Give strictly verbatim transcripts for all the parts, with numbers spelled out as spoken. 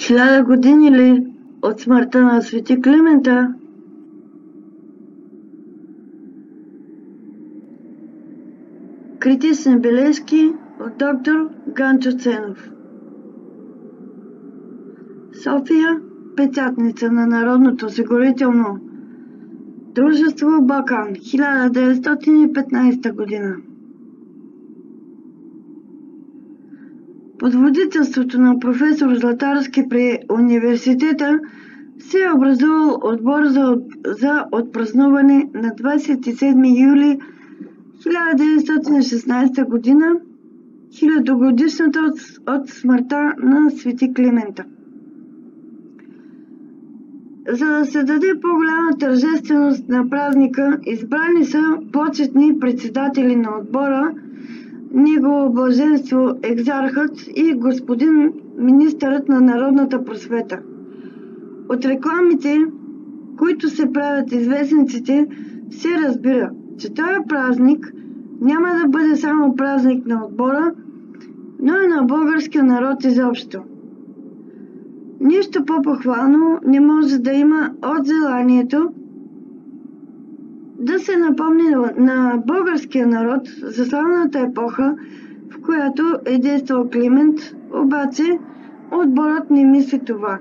Хиляда години ли от смъртта на свети Климента? Критични бележки от доктор Ганчо Ценов. София, печатница на Народното осигурително дружество Балкан, хиляда деветстотин и петнадесета година. Под водителството на професор Златарски при университета се е образувал отбор за, за отпразнуване на двадесет и седми юли хиляда деветстотин и шестнадесета година, хилядогодишната от, от смъртта на свети Климента. За да се даде по-голяма тържественост на празника, избрани са почетни председатели на отбора, Негово блаженство екзархът и господин министърът на народната просвета. От рекламите, които се правят известниците, се разбира, че този празник няма да бъде само празник на отбора, но и на българския народ изобщо. Нищо по-похвално не може да има от желанието да се напомни на българския народ за славната епоха, в която е действал Климент, обаче отборът не мисли това.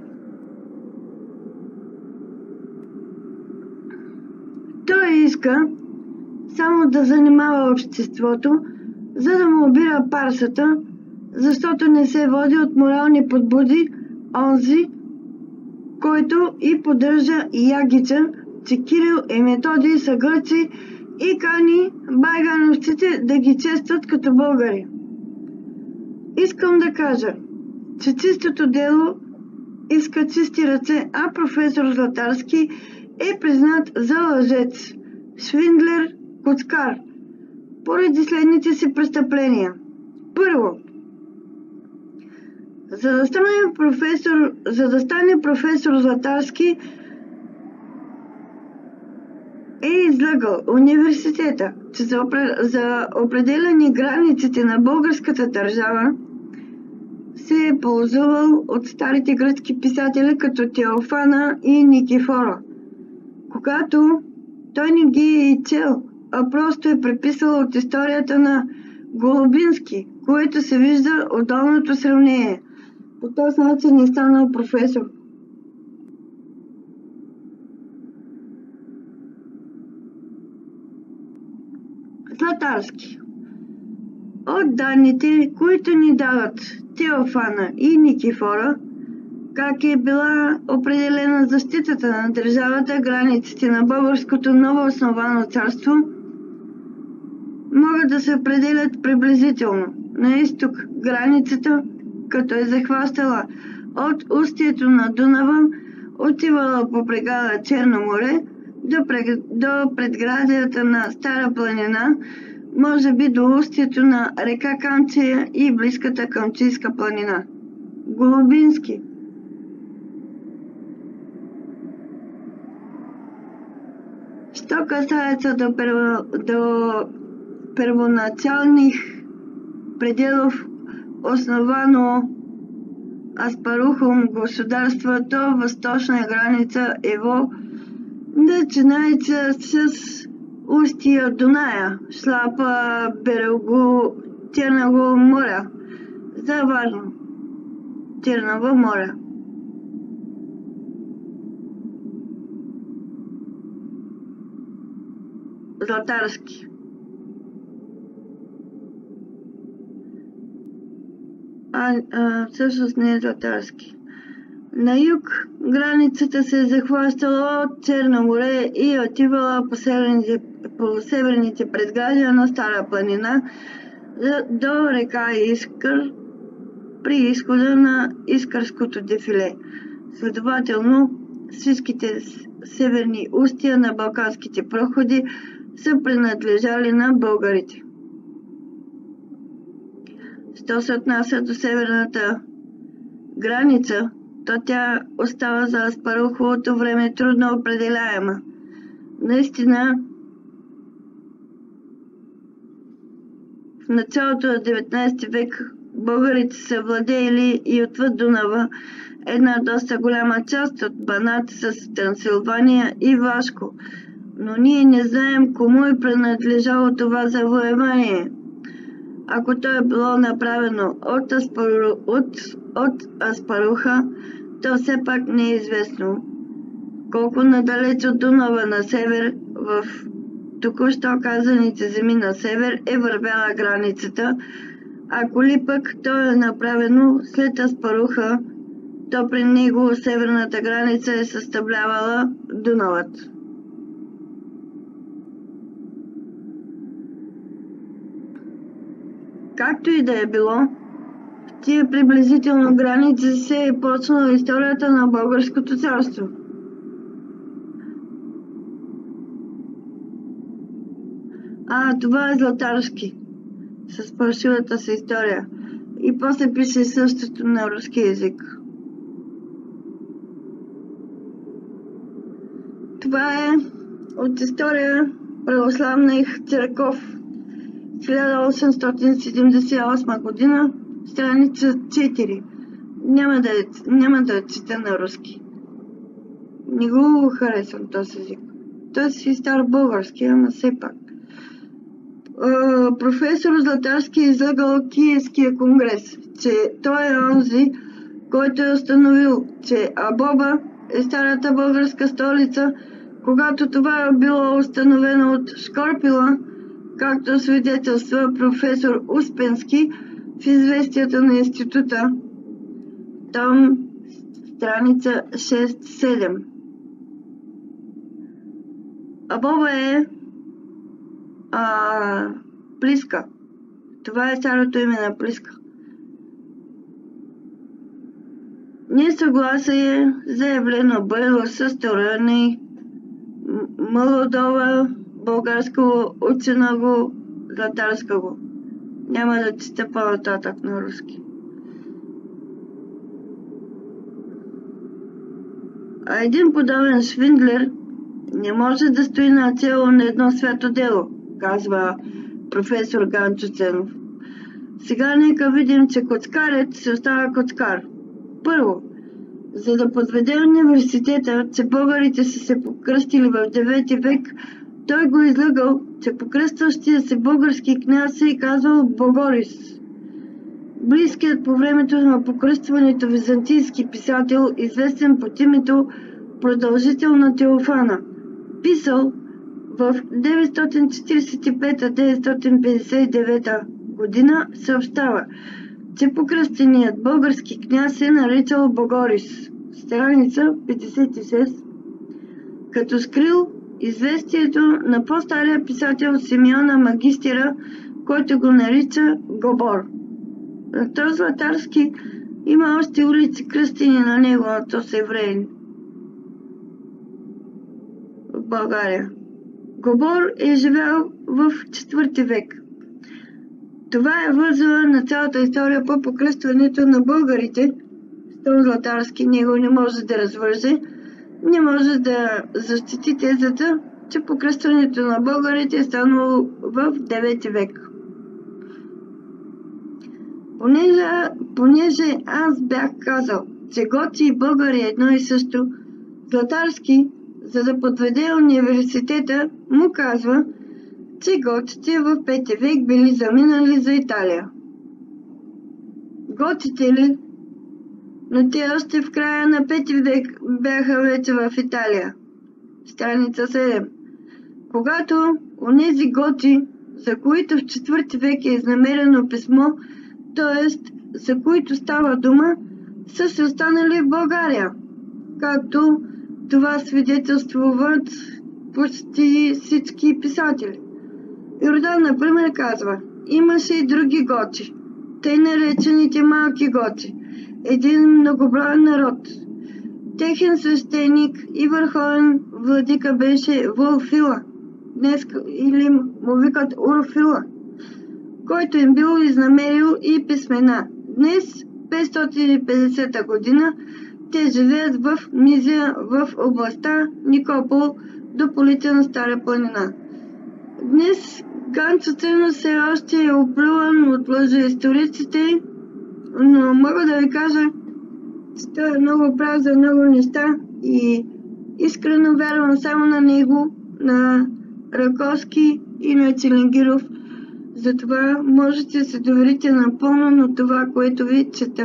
Той иска само да занимава обществото, за да му обира парсата, защото не се води от морални подбуди онзи, който и поддържа ягича, че Кирил и Методий са гърци и кани байгановците да ги честват като българи. Искам да кажа, че чистото дело иска чисти ръце, а професор Златарски е признат за лъжец, швиндлер, коцкар, поради следните си престъпления. Първо, за да стане професор, за да стане професор Златарски, е излъгал университета, че за, за определени границите на българската държава се е ползувал от старите гръцки писатели като Теофана и Никифора, когато той не ги е и чел, а просто е преписал от историята на Голубински, което се вижда от долното сравнение. По този начин е станал професор. Златарски. От данните, които ни дават Теофана и Никифора, как е била определена защитата на държавата, границите на българското новоосновано царство, могат да се определят приблизително. На изток границата, като е захващала от устието на Дунава, отивала по преграда Черно море до, прег... до предградията на Стара планина, може би до устието на река Камчия и близката Камчийска планина. Голубински. Що касаецца до, перво... до първоначалних пределов основано Аспарухом государство, то восточна граница его начинается с устия Дуная, шла по берегу Черного моря, заварно Черного моря. Златарски. А, а всъщност не е Златарски. На юг границата се е захващала от Черно море и отивала по северните, по северните предградия на Стара планина до река Искър при изхода на Искърското дефиле. Следователно, всичките северни устия на балканските проходи са принадлежали на българите. Що се отнася до северната граница, то тя остава за Аспаруховото време трудно определяема. Наистина, в началото на деветнадесети век българите са владеели и отвъд Дунава една доста голяма част от Банат с Трансилвания и Вашко, но ние не знаем кому е принадлежало това завоевание. Ако то е било направено от, Аспару... от, от Аспаруха, то все пак не е известно колко надалеч от Дунава на север, в току-що казаните земи на север, е вървяла границата, ако ли пък то е направено след Аспаруха, то при него северната граница е съставлявала Дунавът. Както и да е било, в тия приблизително граници се е почнала историята на Българското царство. А, това е Златарски, с фалшивата си история. И после пише същото на руски език. Това е от история православних църков, хиляда осемстотин седемдесет и осма година, страница четири. Няма да, няма да чета на руски. Не го харесвам този език. Той си стар български, ама все пак. Uh, професор Златарски е излъгал Киевския конгрес, че той е онзи, който е установил, че Абоба е старата българска столица, когато това е било установено от Шкорпила, както свидетелства професор Успенски в известията на института, том страница шест седем. Абоба е А, Плиска. Това е старото име на Плиска. Несъгласие заявлено было състорони Молодова, българско, ученого, златарского. Няма да чета по-нататък на руски. А един подобен Швиндлер не може да стои на цело на едно свято дело, казва професор Ганчо Ценов. Сега нека видим, че коцкарят се остава коцкар. Първо, за да подведе университета, че българите са се покръстили в девети век, той го излъгал, че покръстващия се български княз се е казвал Богорис. Близкият по времето на покръстването византийски писател, известен под името Продължител на Теофана, писал в деветстотин четиридесет и пета до деветстотин петдесет и девета година, съобщава, че покръстеният български княз се наричал Богорис, страница петдесет и шест, като скрил известието на по-стария писател Симеона Магистера, който го нарича Гобор. Този Златарски има още улици кръстени на него, а то са евреи в България. Гобор е живял в четвърти век. Това е възела на цялата история по покръстването на българите. Този Златарски него не може да развърже, не може да защити тезата, че покръстването на българите е станало в девети век. Понеже, понеже аз бях казал, че готи и българи е едно и също, Златарски, за да подведе университета, му казва, че готите в пети век били заминали за Италия. Готите ли? Но те още в края на пети век бяха вече в Италия. Страница седем. Когато онези готи, за които в четвърти век е изнамерено писмо, т.е. за които става дума, са се останали в България, както това свидетелствуват почти всички писатели. Йордан, например, казва, имаше и други готи, тъй наречените малки готи, един многоброен народ. Техен свещеник и върховен владика беше Волфила, днес или му викат Урфила, който им бил изнамерил и писмена. Днес, петстотин и петдесета година, те живеят в Мизия в областта Никопол до полите на Стара планина. Днес Ганчо Ценов все още е оплюван от лъжеисториците, но мога да ви кажа, че той е много прав за много неща и искрено вярвам само на него, на Раковски и на Чилингиров. Затова можете да се доверите напълно на това, което ви чета.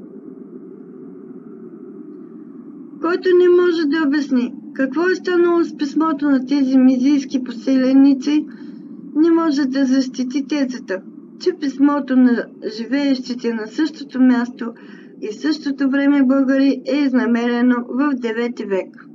Който не може да обясни какво е станало с писмото на тези мизийски поселеници, не може да защити тезата, че писмото на живеещите на същото място и същото време българи е изнамерено в девети век.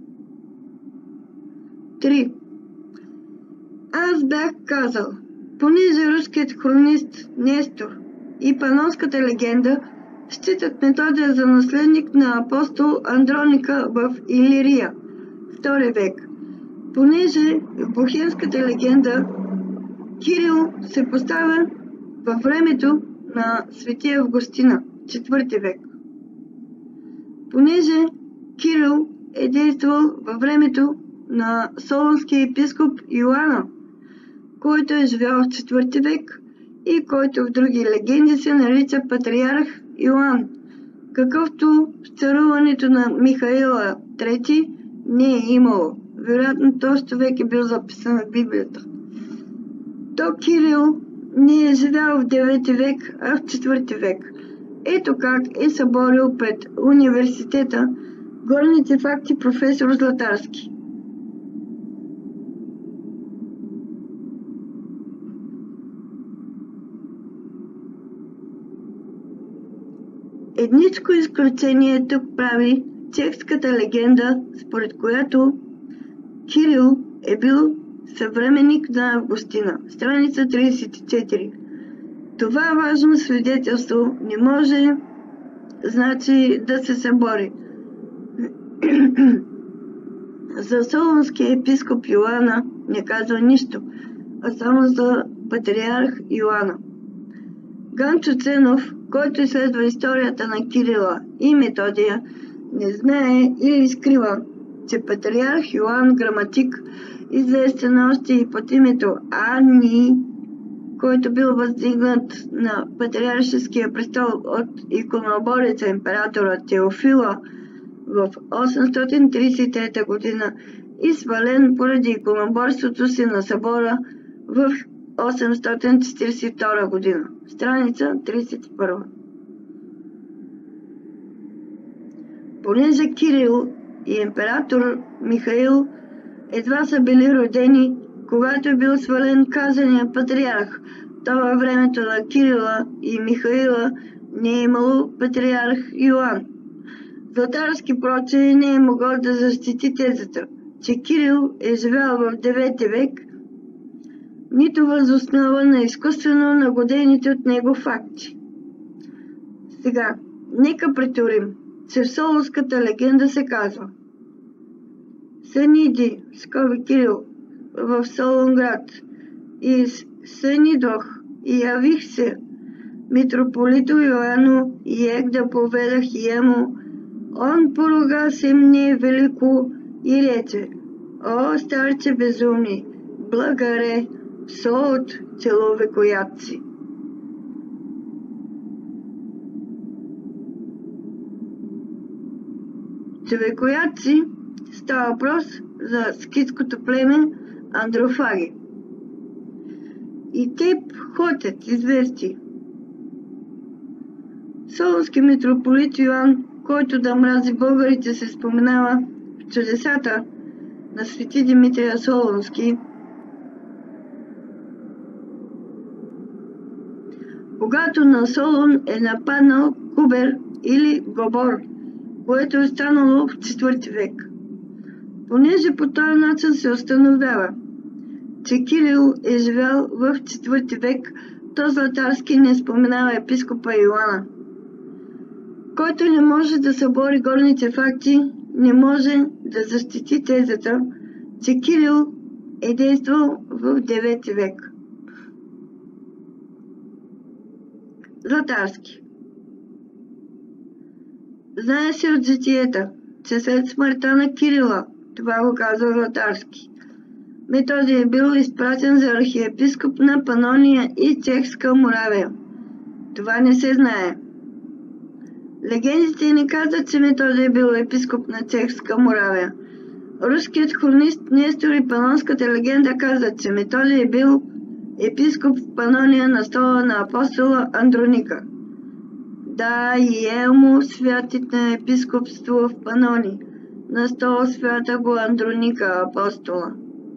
три. Аз бях казал, понеже руският хронист Нестор и панонската легенда считат Методия за наследник на апостол Андроника в Илирия, втори век, понеже в бохемската легенда Кирил се поставя във времето на светия Августина, четвърти век. Понеже Кирил е действал във времето на солунския епископ Йоанна, който е живял в четвърти век и който в други легенди се нарича патриарх Йоан, какъвто в царуването на Михаила трети не е имало. Вероятно този човек е бил записан в Библията. То Кирил не е живял в девети век, а в четвърти век. Ето как е съборил пред университета горните факти професор Златарски. Едничко изключение тук прави чехската легенда, според която Кирил е бил съвременник на Августина, страница тридесет и четири. Това важно свидетелство не може, значи, да се събори. За солунския епископ Йоанна не казва нищо, а само за патриарх Йоанна. Ганчо Ценов, който изследва историята на Кирила и Методия, не знае или скрива, че патриарх Йоан Граматик, известен още и под името Ани, който бил въздигнат на патриаршеския престол от иконобореца императора Теофила в осемстотин тридесет и трета година и свален поради иконоборството си на събора в осемстотин четиридесет и втора година. Страница тридесет и първа. Понеже Кирил и император Михаил едва са били родени, когато е бил свален казания патриарх, то във времето на Кирила и Михаила не е имало патриарх Йоан. Златарски проче не е могъл да защити тезата, че Кирил е живял в девети век, нито въз основа на изкуствено нагодените от него факти. Сега, нека претурим, че в солунската легенда се казва: Съниди, скоби Кирил, в Солунград, и сънидох, и явих се, митрополиту Йоанну, и ех да поведах ему, он порога се мне велико и рече: О, старче безумни, благаре, соот целовекоятци. Човекоятци става въпрос за скитското племе андрофаги. И те ходят извести. Солунски митрополит Йоан, който да мрази българите, се споменава в чудесата на свети Димитрия Солунски. Когато на Солун е нападнал Кубер или Гобор, което е станало в четвърти век. Понеже по този начин се установява, че Кирил е живял в четвърти век, то Златарски не споменава епископа Йоанна. Който не може да събори горните факти, не може да защити тезата, че Кирил е действал в девети век. Златарски. Знае се от житиета, че след смъртта на Кирила, това го казва Златарски, Методий е бил изпратен за архиепископ на Панония и Чехска Моравия. Това не се знае. Легендите ни казват, че Методий е бил епископ на Чехска Моравия. Руският хронист Нестор и панонската легенда казват, че Методий е бил епископ в Панония на стола на апостола Андроника. Да, и е му святит на епископство в Панони. На стола свята го Андроника, апостола.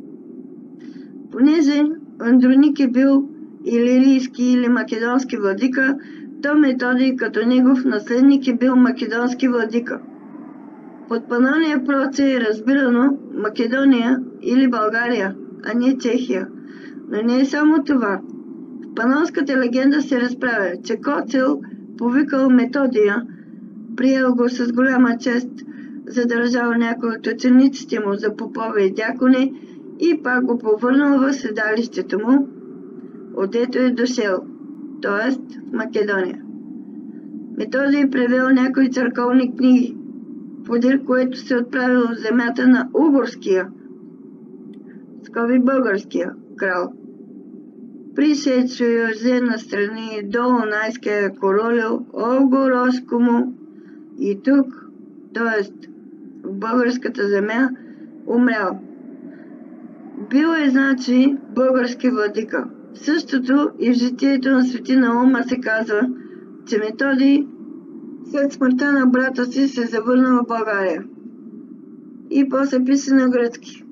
Понеже Андроник е бил илирийски или македонски владика, то Методий като негов наследник е бил македонски владика. Под Панония проце е разбирано Македония или България, а не Чехия. Но не е само това. В панонската легенда се разправя, че Коцел повикал Методия, приел го с голяма чест, задържал някой от учениците му за попове и дякони и пак го повърнал в седалището му, отдето е дошел, т.е. в Македония. Методий превел някои църковни книги, подир което се отправил в земята на угорския, скоби българския крал. Пришедшо Йозе настрани до Унайския королю Огороско му и тук, т.е. в българската земя, умрял. Бил е, значи, български владика. Същото и в житието на свети Наума се казва, че Методий след смъртта на брата си се завърнал в България. И после писа на гръцки.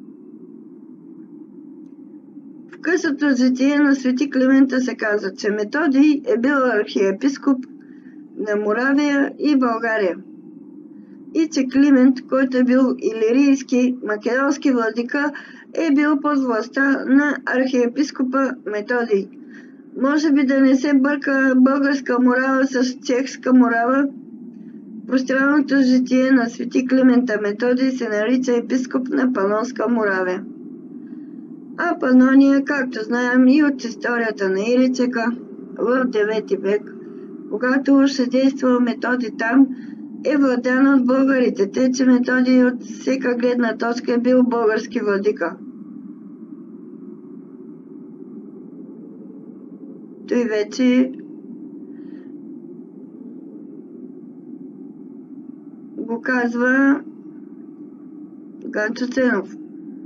В късото житие на свети Климента се казва, че Методий е бил архиепископ на Моравия и България. И че Климент, който е бил илирийски македонски владика, е бил под властта на архиепископа Методий. Може би да не се бърка българска Морава с чехска Морава. Пространното житие на свети Климента Методий се нарича епископ на Панонска Моравия. А Панония, както знаем и от историята на Иричека в девети век, когато уж е действал Методий там, е владян от българите, тъй че Методий от всека гледна точка е бил български владика. Той вече го казва Ганчо Ценов.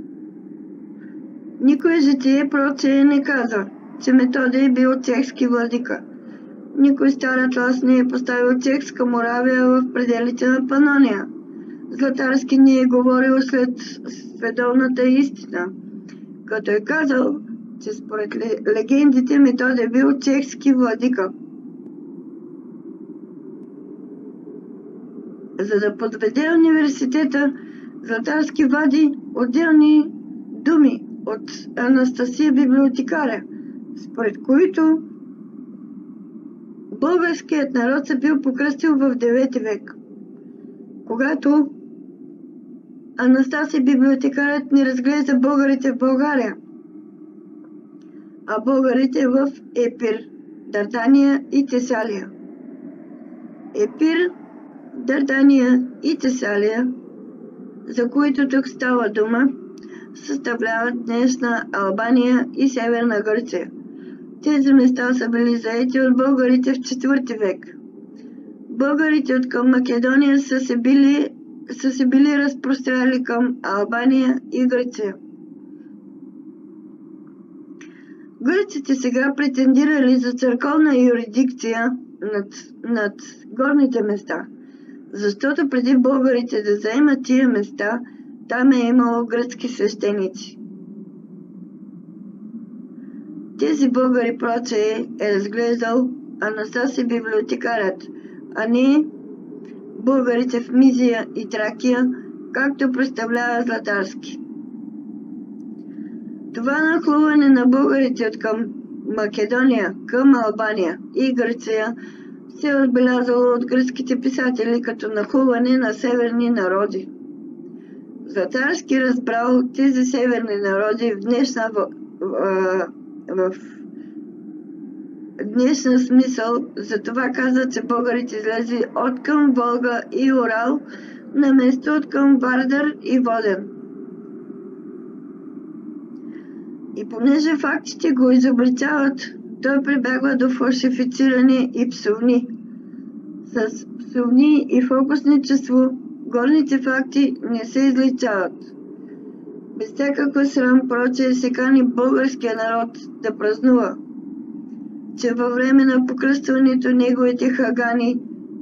Никой житие прочее не казва, че Методий бил чехски владика. Никой стар атлас не е поставил чехска Моравия в пределите на Панония. Златарски не е говорил след световната истина, като е казал, че според легендите Методий бил чехски владика. За да подведе университета, Златарски вади отделни думи от Анастасия библиотекаря, според които българският народ се бил покръстил в девети век, когато Анастасия библиотекарят не разглежда българите в България, а българите в Епир, Дардания и Тесалия. Епир, Дардания и Тесалия, за които тук става дума, съставляват днешна Албания и Северна Гърция. Тези места са били заети от българите в четвърти век. Българите от към Македония са се били, са се били разпростряли към Албания и Гърция. Гърците сега претендирали за църковна юрисдикция над, над горните места, защото преди българите да заемат тия места, там е имало гръцки свещеници. Тези българи прочее е разглеждал Анастасия библиотекарят, а не българите в Мизия и Тракия, както представлява Златарски. Това нахлуване на българите от към Македония към Албания и Гърция се е отбелязало от гръцките писатели като нахлуване на северни народи. Златарски разбрал тези северни народи в днешна, в, в, в днешна смисъл, затова казва, че българите излезли от към Волга и Урал, на место от към Вардар и Воден. И понеже фактите го изобличават, той прибягва до фалшифициране и псовни. С псовни и фокусничество горните факти не се изличават. Без всякаква срам прочее се кани българския народ да празнува, че във време на покръстването неговите хагани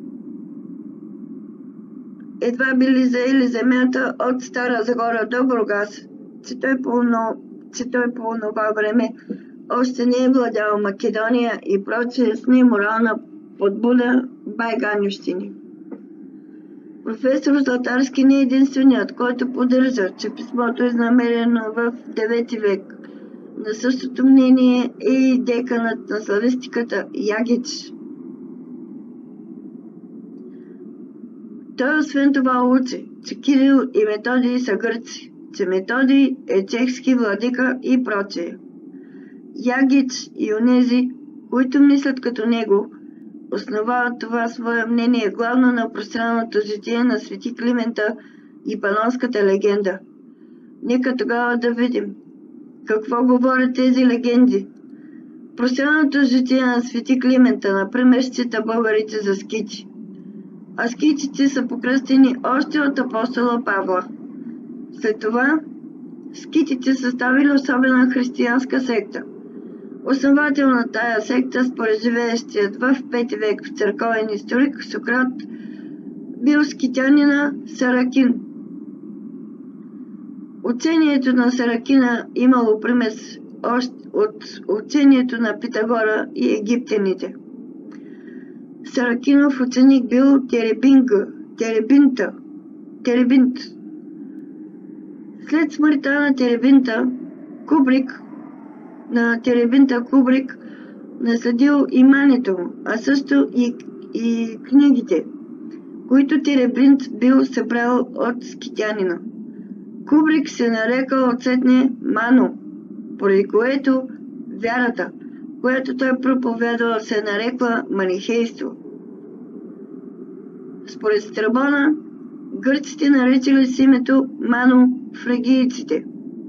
едва били заели земята от Стара Загора до Бургас, че той по, че той по това време още не е владял Македония и прочее с неморална подбуда байганющини. Професор Златарски не е единственият, който поддържа, че писмото е намерено в девети век. На същото мнение е и деканът на славистиката Ягич. Той освен това учи, че Кирил и Методий са гърци, че Методий е чехски владика и прочее. Ягич и онези, които мислят като него, основават това свое мнение главно на пространното житие на свети Климента и панонската легенда. Нека тогава да видим какво говорят тези легенди. Пространното житие на свети Климента, например, счита българите за скити, а скитите са покръстени още от апостола Павла. След това скитите съставили особена християнска секта. Основател на тая секта, според живеещият в пети век в църковен историк Сократ, бил скитянина Саракин. Учението на Саракина имало примес от учението на Питагора и египтяните. Саракинов ученик бил Теребинга, Теребинта, Теребинт. След смъртта на Теребинта, Кубрик на Теребинта Кубрик наследил имането му, а също и, и книгите, които Теребинт бил събрал от скитянина. Кубрик се нарекал отсетне Мано, поради което вярата, която той проповядвал, се нарекла манихейство. Според Страбона, гърците наричали с името Мано фригийците.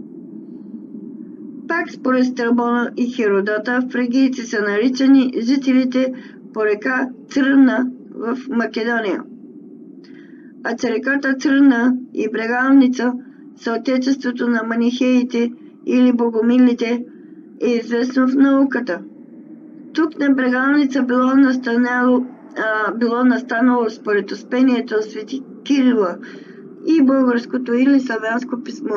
Пак според Страбона и Херодота, фригийци са наричани жителите по река Црна в Македония. А че реката Црна и Брегалница са отечеството на манихеите или богомилите, е известно в науката. Тук на Брегалница било настанало, а, било настанало според успението на свети Кирила и българското или славянско писмо.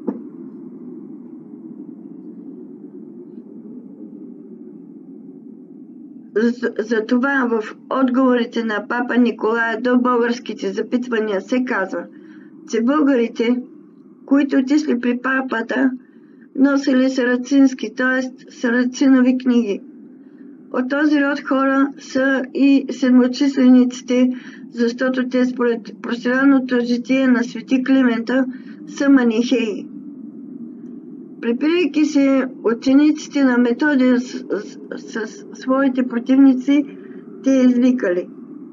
Затова в отговорите на папа Николая до българските запитвания се казва, че българите, които отишли при папата, носили сарацински, т.е. сарацинови книги. От този род хора са и седмочислениците, защото те според пространното житие на свети Климента са манихеи. Препирайки се учениците на Методия с, с, с своите противници, те извикали: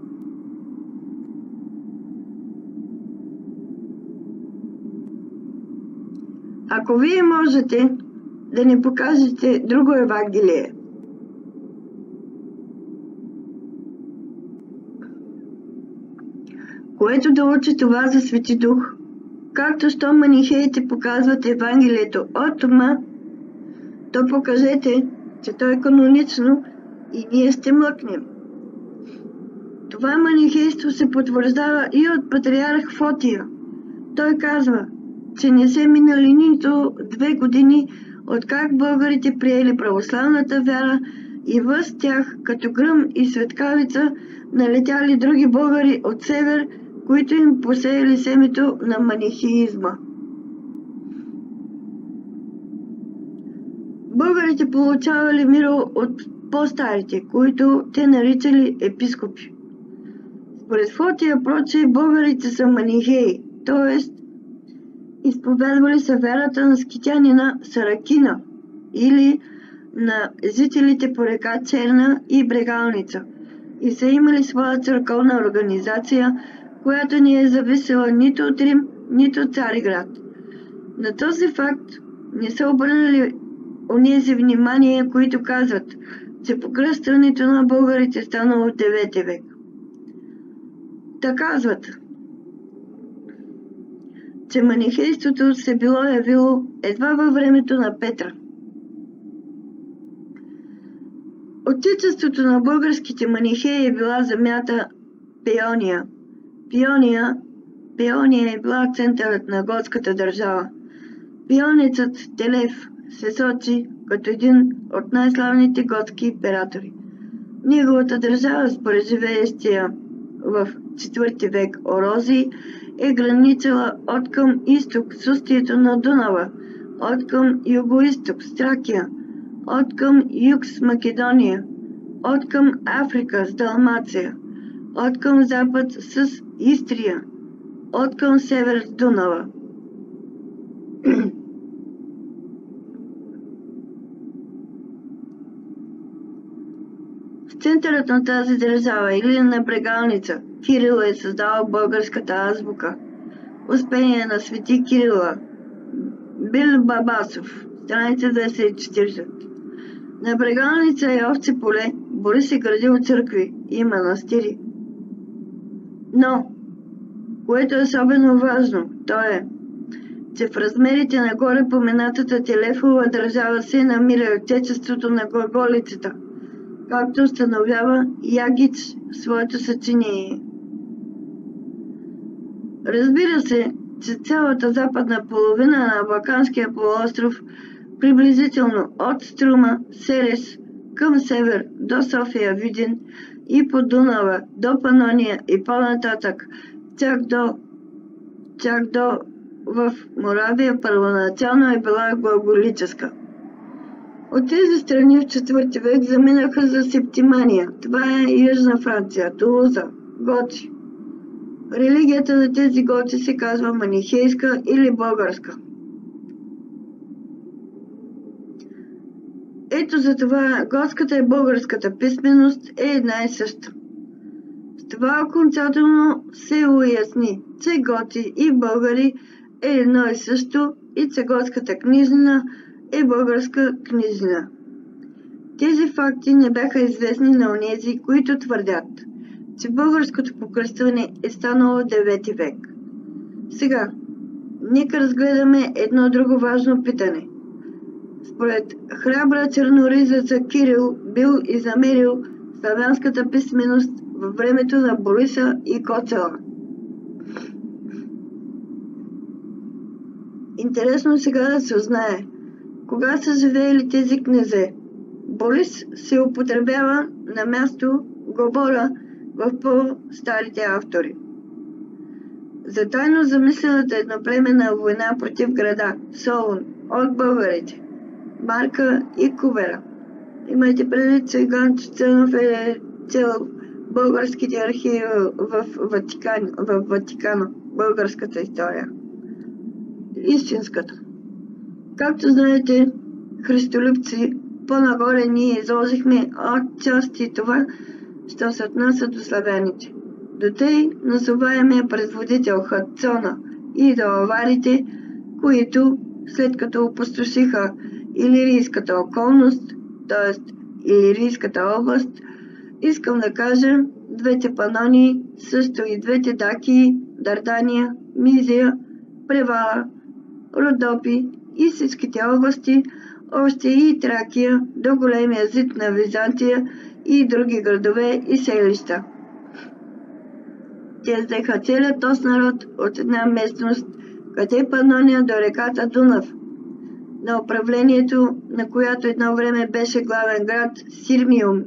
ако вие можете да ни покажете друго Евангелие, което да учи това за Свети Дух, както що манихеите показват Евангелието от ума, то покажете, че то е канонично и ние ще млъкнем. Това манихейство се потвърждава и от патриарх Фотия. Той казва, че не се минали нито две години, откак българите приели православната вяра и въз тях, като гръм и светкавица, налетяли други българи от север, които им посеяли семето на манихеизма. Българите получавали миро от по-старите, които те наричали епископи. Според Фотия, проче, българите са манихеи, т.е. изповядвали са вярата на скитянина Саракина или на жителите по река Черна и Брегалница и са имали своя църковна организация, която не е зависела нито от Рим, нито от Цариград. На този факт не са обърнали онези внимание, които казват, че покръстването на българите станало в девети век. Та казват, че манихейството се било явило едва във времето на Петра. Отечеството на българските манихеи е била земята Пеония. Пеония, Пеония е била центърът на готската държава. Пионецът Телев се сочи като един от най-славните готски императори. Неговата държава, според живеещия в четвърти век Орозий, е граничила от към изток с устието на Дунава, от към югоизток с Тракия, от към юг с Македония, от към Африка с Далмация, от към запад с Истрия, от към север с Дунава. В центърът на тази държава или на брегалница Кирил е създал българската азбука. Успение на свети Кирила. Бил Бабасов, страница двеста и четиридесет. На брегалница и овце поле Борис е градил църкви и манастири. Но, което е особено важно, то е, че в размерите на горе поменатата Телефова държава се намира и отечеството на глаголицата, както установява Ягич в своето съчинение. Разбира се, че цялата западна половина на Балканския полуостров, приблизително от Струма, Серес, към север до София, Видин и по Дунава до Панония и по-нататък, чак до, чак до в Моравия първоначално е била глаголическа. От тези страни в четвърти век заминаха за Септимания. Това е Южна Франция, Тулуза, готи. Религията на тези готи се казва манихейска или българска. Ето за това готската и българската писменост е една и съща. С това окончателно се уясни, че готи и българи е едно и също и че готската книжнина е българска книжнина. Тези факти не бяха известни на онези, които твърдят, че българското покръстване е станало в девети век. Сега, нека разгледаме едно друго важно питане. Според храбра черноризеца Кирил бил и замерил славянската писменост във времето на Бориса и Коцела. Интересно сега да се узнае, кога са живеели тези князе. Борис се употребява на място говора в по-старите автори. За тайно замислената едноплеменна война против града Солун от българите, Марка и Кувера. Имайте предвид, че Ганчо Ценов е цел българските архиви в Ватикан, в Ватикано, българската история. Истинската. Както знаете, христолюбци, по-нагоре ние изложихме от части това, що се отнася до славяните. До тъй назоваемия предводител Хацона и до аварите, които, след като опустошиха илирийската околност, т.е. Илирийската област, искам да кажа, двете Панонии, също и двете Дакии, Дардания, Мизия, Превала, Родопи и всичките области, още и Тракия, до големия зид на Византия и други градове и селища. Те взеха целият този народ от една местност, къде Панония до реката Дунав, на управлението, на която едно време беше главен град Сирмиум.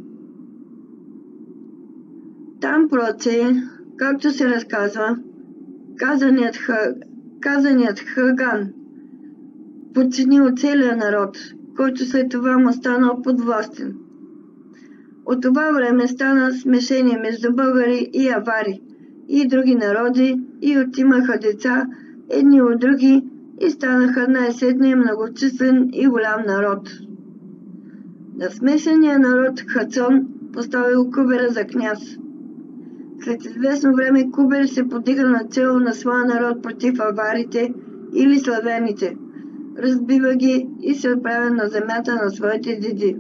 Там прочее, както се разказва, казаният, ха, казаният Хаган подчинил целия народ, който след това му станал подвластен. От това време стана смешение между българи и авари и други народи и отимаха деца едни от други и станаха най-сетне многочислен и голям народ. На смесения народ Хацон поставил Кубера за княз. След известно време Кубер се подига на чело на своя народ против аварите или славяните, разбива ги и се отправя на земята на своите деди.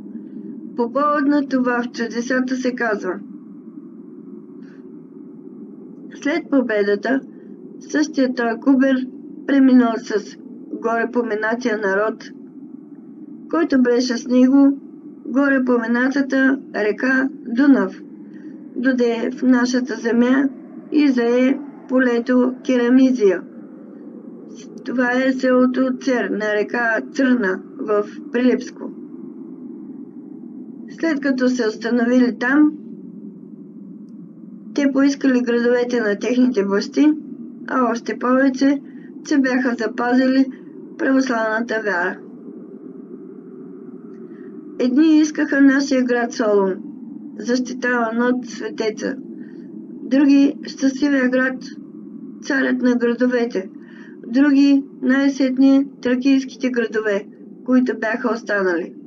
По повод на това в чудесата се казва: След победата, същия той Кубер преминал с горе поменатия народ, който беше с него горе поменатата река Дунав, доде в нашата земя и зае полето Керамизия. Това е селото Цер на река Църна в Прилепско. След като се установили там, те поискали градовете на техните бащи, а още повече, че бяха запазили православната вяра. Едни искаха нашия град Солун, защитаван от светеца, други щастливия град, царят на градовете, други най-сетни тракийските градове, които бяха останали.